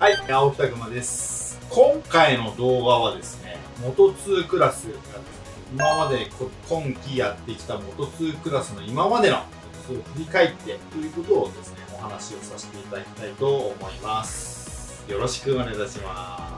はい、青木拓磨です。今回の動画はですね、Moto2 クラスがですね、今まで今季やってきた Moto2 クラスの今までの Moto2 を振り返ってということをですね、お話をさせていただきたいと思います。よろしくお願いいたします。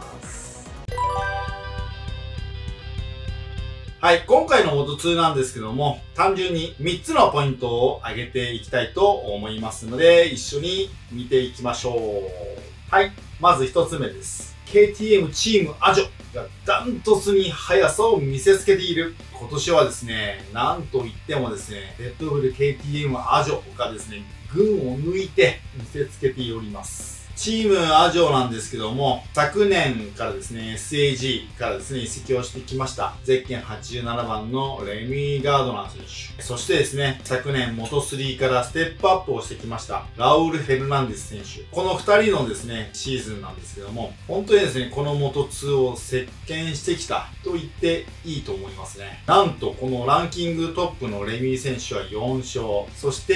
はい、今回の Moto2 なんですけども、単純に3つのポイントを挙げていきたいと思いますので、一緒に見ていきましょう。はい、まず1つ目です。KTM チームアジョがダントツに速さを見せつけている。今年はですね、なんといってもですね、レッドブル KTM アジョがですね、群を抜いて見せつけております。チームアジョなんですけども、昨年からですね、SAG からですね、移籍をしてきました。ゼッケン87番のレミー・ガードナー選手。そしてですね、昨年 Moto3 からステップアップをしてきました、ラウル・フェルナンデス選手。この2人のですね、シーズンなんですけども、本当にですね、この Moto2 を席巻してきたと言っていいと思いますね。なんと、このランキングトップのレミー選手は4勝、そして、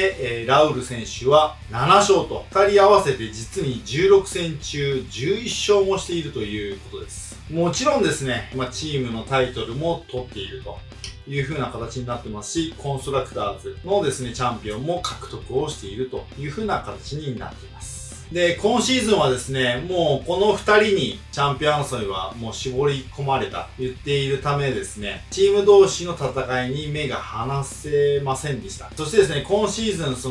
ラウル選手は7勝と、2人合わせて実に16戦中11勝もしているということです。もちろんですね、チームのタイトルも取っているという風な形になってますし、コンストラクターズのですね、チャンピオンも獲得をしているという風な形になっています。で、今シーズンはですね、もうこの2人にチャンピオン争いはもう絞り込まれたと言っているためですね、チーム同士の戦いに目が離せませんでした。そしてですね、今シーズン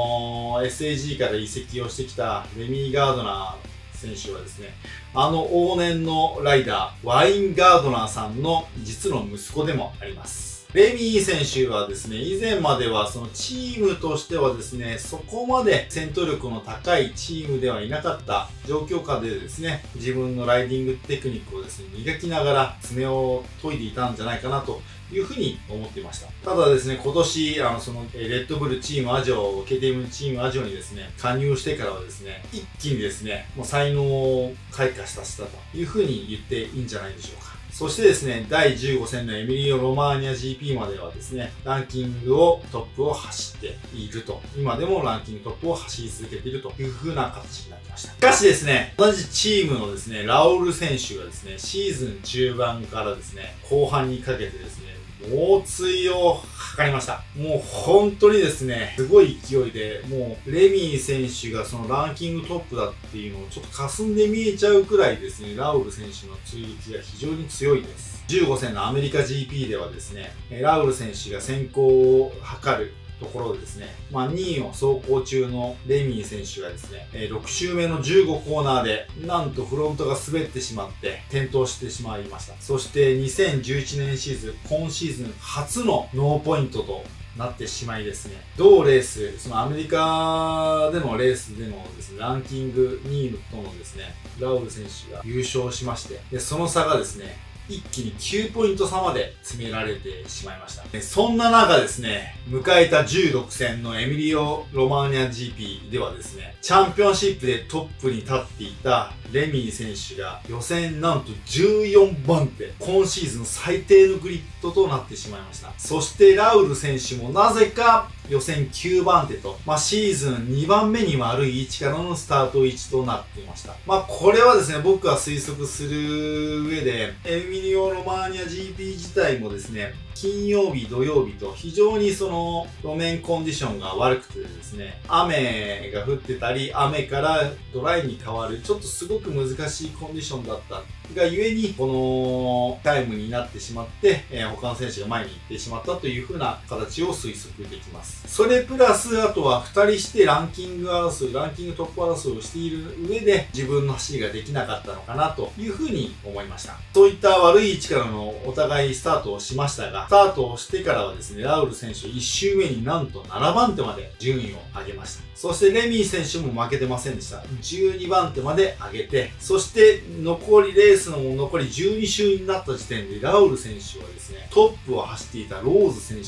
SAG から移籍をしてきたレミー・ガードナー選手はですね、往年のライダー、ワイン・ガードナーさんの実の息子でもあります。レミー選手はですね、以前まではそのチームとしてはですね、そこまで戦闘力の高いチームではいなかった状況下でですね、自分のライディングテクニックをですね、磨きながら爪を研いでいたんじゃないかなというふうに思っていました。ただですね、今年、レッドブルチームアジョ、KTM チームアジョにですね、加入してからはですね、一気にですね、もう才能を開花させたというふうに言っていいんじゃないでしょうか。そしてですね、第15戦のエミリオ・ロマーニャ GP まではですね、ランキングトップを走っていると。今でもランキングトップを走り続けているという風な形になりました。しかしですね、同じチームのですね、ラウル選手がですね、シーズン中盤からですね、後半にかけてですね、猛追を図りました。もう本当にですね、すごい勢いで、もうレミー選手がそのランキングトップだっていうのをちょっと霞んで見えちゃうくらいですね、ラウル選手の追撃が非常に強いです。15戦のアメリカ GP ではですね、ラウル選手が先行を図るところでですね、2位を走行中のレミー選手がですね、6周目の15コーナーで、なんとフロントが滑ってしまって、転倒してしまいました。そして2011年シーズン、今シーズン初のノーポイントとなってしまいですね、同レース、そのアメリカでのレースでのですね、ランキング2位とのですね、ラウル選手が優勝しまして、でその差がですね、一気に9ポイント差まで詰められてしまいました。そんな中ですね、迎えた16戦のエミリオ・ロマーニャ GP ではですね、チャンピオンシップでトップに立っていたレミー選手が予選なんと14番手、今シーズン最低のグリッドとなってしまいました。そしてラウル選手もなぜか予選9番手と、シーズン2番目に悪い位置からのスタート位置となっていました。これはですね、僕が推測する上で、エミリオ・ロマーニャ GP 自体もですね、金曜日、土曜日と非常にその路面コンディションが悪くてですね、雨が降ってたり、雨からドライに変わる、ちょっとすごく難しいコンディションだったがゆえに、このタイムになってしまって、他の選手が前に行ってしまったという風な形を推測できます。それプラス、あとは2人してランキングトップ争いをしている上で、自分の走りができなかったのかなという風に思いました。そういった悪い位置からのお互いスタートをしましたが、スタートをしてからはですね、ラウル選手1周目になんと7番手まで順位を上げました。そしてレミー選手も負けてませんでした。12番手まで上げて、そしてレースの残り12周になった時点でラウル選手はですね、トップを走っていたローズ選手に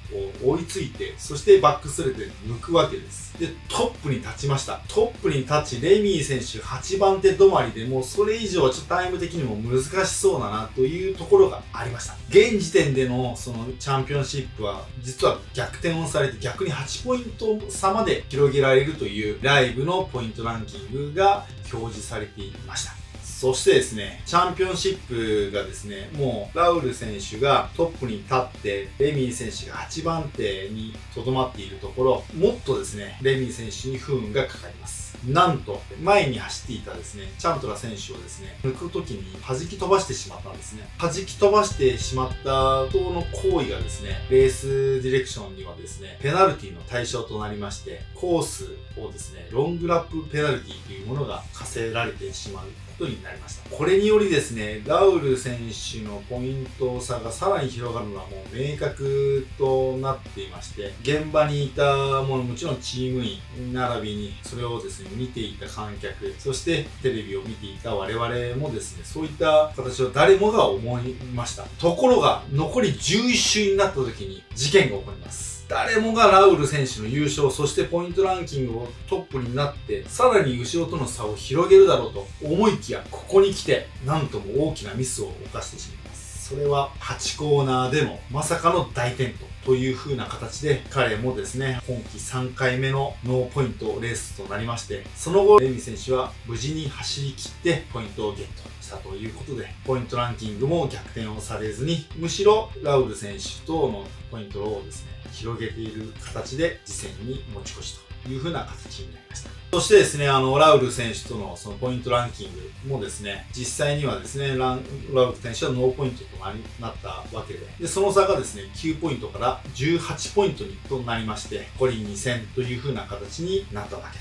を追いついて、そしてバックストレートで抜くわけです。で、トップに立ちました。トップに立ち、レミー選手8番手止まりでもうそれ以上はちょっとタイム的にも難しそうだなというところがありました。現時点でのそのチャンピオンシップは実は逆転をされて逆に8ポイント差まで広げられるというライブのポイントランキングが表示されていました。そしてですね、チャンピオンシップがですね、もうラウル選手がトップに立って、レミー選手が8番手に留まっているところ、もっとですね、レミー選手に不運がかかります。なんと、前に走っていたですね、チャントラ選手をですね、抜くときに弾き飛ばしてしまったんですね。弾き飛ばしてしまった人の行為がですね、レースディレクションにはですね、ペナルティの対象となりまして、コースをですね、ロングラップペナルティというものが課せられてしまうことになりました。これによりですね、ラウル選手のポイント差がさらに広がるのはもう明確となっていまして、現場にいたもちろんチーム員並びにそれをですね、見ていた観客、そしてテレビを見ていた我々もですね、そういった形を誰もが思いました。ところが、残り11周になった時に事件が起こります。誰もがラウル選手の優勝、そしてポイントランキングをトップになって、さらに後ろとの差を広げるだろうと思いきや、ここに来て、なんとも大きなミスを犯してしまいます。それは8コーナーでのまさかの大転倒という風な形で、彼もですね、今季3回目のノーポイントレースとなりまして、その後、レミ選手は無事に走り切ってポイントをゲットしたということで、ポイントランキングも逆転をされずに、むしろラウル選手とのポイントをですね、広げている形で次戦に持ち越しという風な形になりました。そしてですね、ラウル選手とのそのポイントランキングもですね、実際にはですね、ラウル選手はノーポイントとなったわけで、その差がですね、9ポイントから18ポイントとなりまして、残り2戦という風な形になったわけです。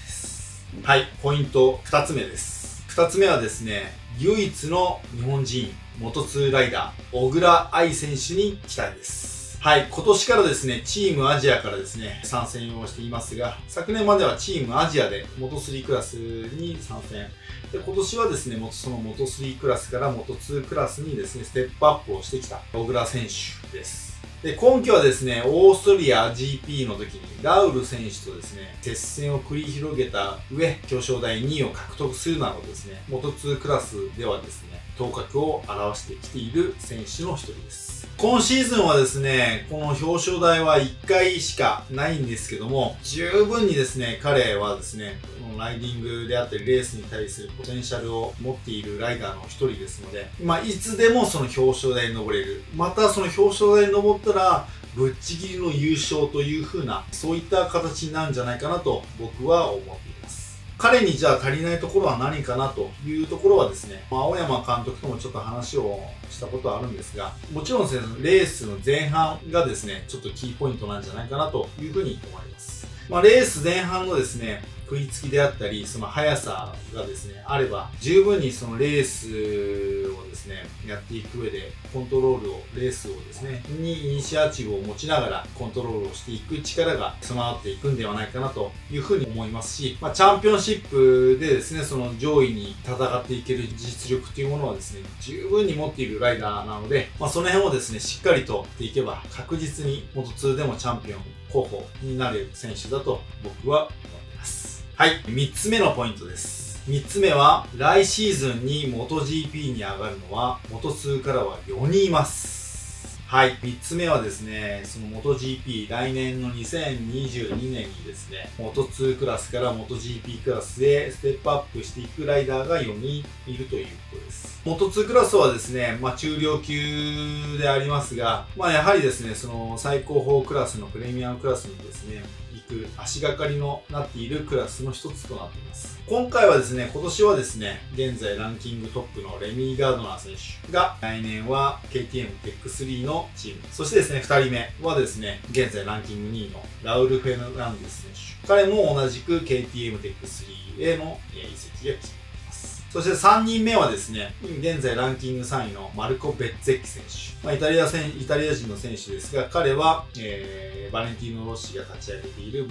はい、ポイント2つ目です。2つ目はですね、唯一の日本人元2ライダー、小倉愛選手に期待です。はい、今年からですね、チームアジアからですね、参戦をしていますが、昨年まではチームアジアで元3クラスに参戦。で、今年はですね、その元3クラスから元2クラスにですね、ステップアップをしてきた小倉選手です。で、今季はですね、オーストリア GP の時にラウル選手とですね、接戦を繰り広げた上、表彰台2位を獲得するなどですね、元2クラスではですね、頭角を現してきている選手の一人です。今シーズンはですね、この表彰台は1回しかないんですけども、十分にですね、彼はですね、このライディングであったりレースに対するポテンシャルを持っているライダーの一人ですので、いつでもその表彰台に登れる。またその表彰台に登ったら、ぶっちぎりの優勝という風な、そういった形になるんじゃないかなと僕は思っています。彼にじゃあ足りないところは何かなというところはですね、青山監督ともちょっと話をしたことはあるんですが、もちろんですね、レースの前半がですね、ちょっとキーポイントなんじゃないかなというふうに思います。レース前半のですね、食いつきであったり、その速さがですね、あれば、十分にそのレースをですね、やっていく上で、コントロールを、レースをですね、にイニシアチブを持ちながら、コントロールをしていく力が備わっていくんではないかなというふうに思いますし、チャンピオンシップでですね、その上位に戦っていける実力というものはですね、十分に持っているライダーなので、その辺をですね、しっかりとっていけば、確実に元2でもチャンピオン候補になれる選手だと僕は思っています。はい、3つ目のポイントです。3つ目は、来シーズンに MotoGP に上がるのは、元2からは4人います。はい。3つ目はですね、その MotoGP、来年の2022年にですね、Moto2 クラスから MotoGP クラスへステップアップしていくライダーが4人いるということです。Moto2 クラスはですね、中量級でありますが、やはりですね、その最高峰クラスのプレミアムクラスにですね、行く足がかりのなっているクラスの一つとなっています。今回はですね、今年はですね、現在ランキングトップのレミー・ガードナー選手が来年は KTM TEC3 のチーム。そしてですね、2人目はですね、現在ランキング2位のラウル・フェルナンデス選手。彼も同じく KTM TEC3 への移籍が決まっています。そして3人目はですね、現在ランキング3位のマルコ・ベッツェッキ選手。イタリア人の選手ですが、彼は、バレンティーノ・ロッシが立ち上げている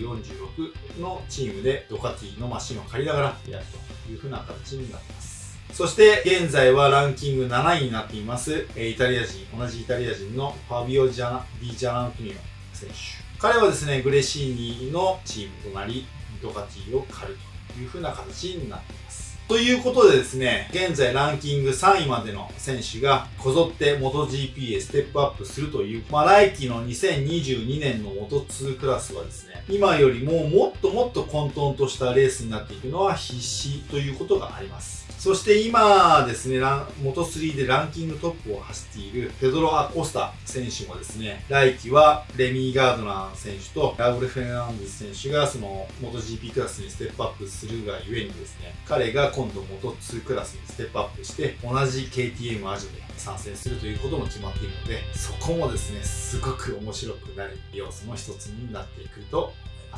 VR46 のチームでドカティのマシンを借りながらやるというふうな形になっています。そして現在はランキング7位になっています、同じイタリア人のファビオ・ディ・ジャナントニオ選手。彼はですね、グレシーニのチームとなり、ドカティを狩るという風な形になっています。ということでですね、現在ランキング3位までの選手がこぞって MotoGP へステップアップするという、来季の2022年の Moto2 クラスはですね、今よりももっともっと混沌としたレースになっていくのは必至ということがあります。そして今ですね、Moto3 でランキングトップを走っているペドロ・アコスタ選手もですね、来季はレミー・ガードナー選手とラウル・フェルナンデス選手がその MotoGP クラスにステップアップするがゆえにですね、彼が今度 Moto2 クラスにステップアップして同じ KTM アジョで参戦するということも決まっているので、そこもですね、すごく面白くなる要素の一つになってくると思います。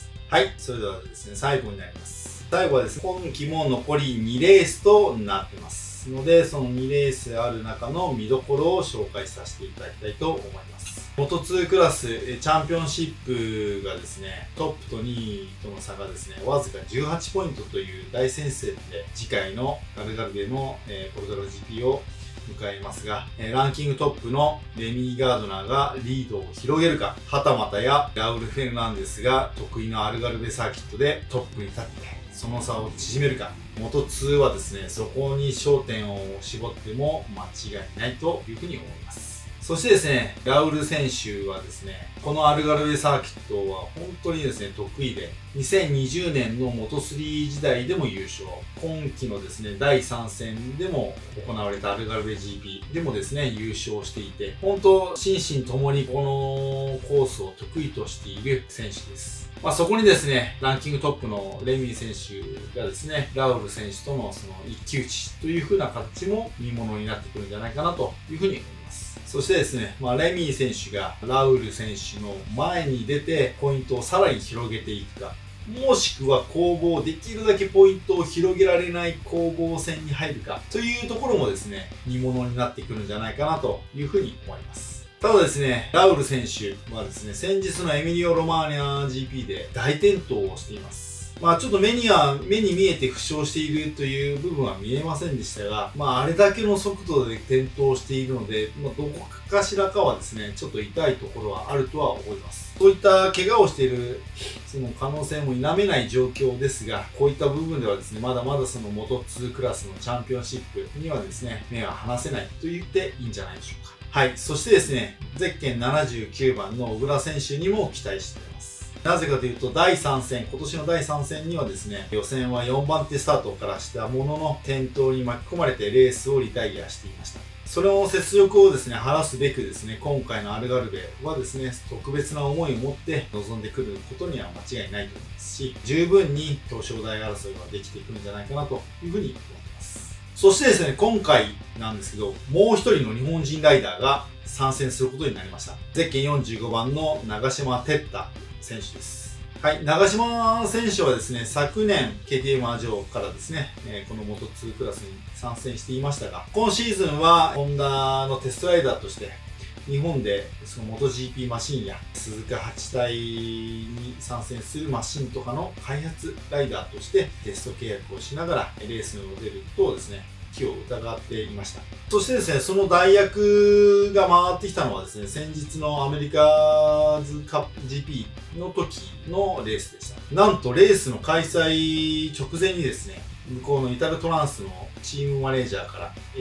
はい、それではですね、最後になります。最後はですね、今季も残り2レースとなってますので、その2レースある中の見どころを紹介させていただきたいと思います。Moto2 クラスチャンピオンシップがですね、トップと2位との差がですね、わずか18ポイントという大戦線で、次回のアルガルベのポルトガル GP を迎えますが、ランキングトップのレミー・ガードナーがリードを広げるか、はたまたやラウル・フェルナンデスが得意のアルガルベサーキットでトップに立って、その差を縮めるか。Moto2 はですね、そこに焦点を絞っても間違いないというふうに思います。そしてですね、ラウル選手はですね、このアルガルベサーキットは本当にですね、得意で、2020年の Moto3 時代でも優勝。今季のですね、第3戦でも行われたアルガルベ GP でもですね、優勝していて、本当、心身ともにこのコースを得意としている選手です。そこにですね、ランキングトップのレミー選手がですね、ラウル選手とのその一騎打ちという風な形も見ものになってくるんじゃないかなというふうに思います。そしてですね、レミー選手がラウル選手の前に出てポイントをさらに広げていくか、もしくは攻防、できるだけポイントを広げられない攻防戦に入るかというところもですね、見ものになってくるんじゃないかなというふうに思います。ただですね、ラウル選手はですね、先日のエミリオ・ロマーニャ GP で大転倒をしています。ちょっと目に見えて負傷しているという部分は見えませんでしたが、あれだけの速度で転倒しているので、どこかしらかはですね、ちょっと痛いところはあるとは思います。そういった怪我をしているその可能性も否めない状況ですが、こういった部分ではですね、まだまだその Moto2 クラスのチャンピオンシップにはですね、目は離せないと言っていいんじゃないでしょうか。はい。そしてですね、ゼッケン79番の小倉選手にも期待しています。なぜかというと、第3戦、今年の第3戦にはですね、予選は4番手スタートからしたものの、転倒に巻き込まれてレースをリタイアしていました。それを雪辱をですね、晴らすべくですね、今回のアルガルベはですね、特別な思いを持って臨んでくることには間違いないと思いますし、十分に表彰台争いができていくんじゃないかなというふうに思っています。そしてですね、今回なんですけど、もう一人の日本人ライダーが参戦することになりました。ゼッケン45番の長島哲太選手です。はい、長島選手はですね、昨年 KTM アジョからですね、この Moto2 クラスに参戦していましたが、今シーズンはホンダのテストライダーとして、日本でその MotoGP マシンや鈴鹿8体に参戦するマシンとかの開発ライダーとしてテスト契約をしながらレースに出ることをですね、気を疑っていました。そしてですね、その代役が回ってきたのはですね、先日のアメリカズカップ GP の時のレースでした。なんとレースの開催直前にですね、向こうのイタルトランスのチームマネージャーから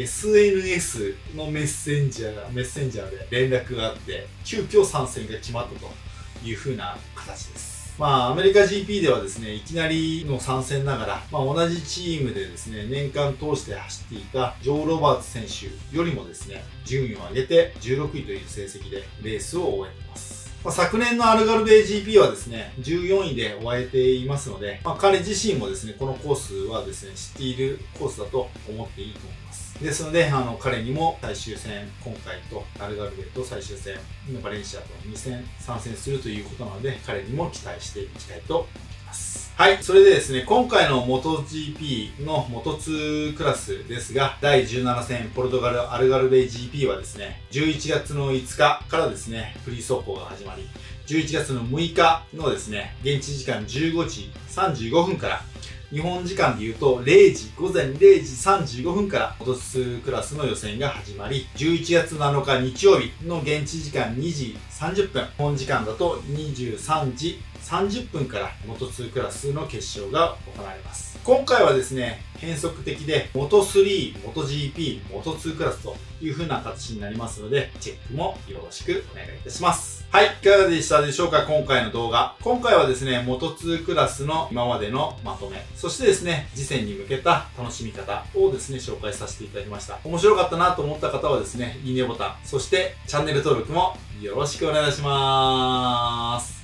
SNS のメッセンジャーで連絡があって、急遽参戦が決まったという風な形です。アメリカ GP ではですね、いきなりの参戦ながら、同じチームでですね、年間通して走っていたジョー・ロバーツ選手よりもですね、順位を上げて16位という成績でレースを終えています。昨年のアルガルベ GP はですね、14位で終えていますので、彼自身もですね、このコースはですね、知っているコースだと思っていいと思います。ですので、彼にも最終戦、今回とアルガルベと最終戦、バレンシアと2戦参戦するということなので、彼にも期待していきたいと思います。はい、それでですね、今回の MotoGP の Moto2 クラスですが、第17戦ポルトガルアルガルベ GP はですね、11月の5日からですね、フリー走行が始まり、11月の6日のですね、現地時間15時35分から日本時間で言うと午前0時35分からモト2クラスの予選が始まり、11月7日日曜日の現地時間2時30分、日本時間だと23時30分からモト2クラスの決勝が行われます。今回はですね、変則的で、モト3、モト GP、モト2クラスという風な形になりますので、チェックもよろしくお願いいたします。はい、いかがでしたでしょうか、今回の動画。今回はですね、モト2クラスの今までのまとめ、そしてですね、次戦に向けた楽しみ方をですね、紹介させていただきました。面白かったなと思った方はですね、いいねボタン、そしてチャンネル登録もよろしくお願いします。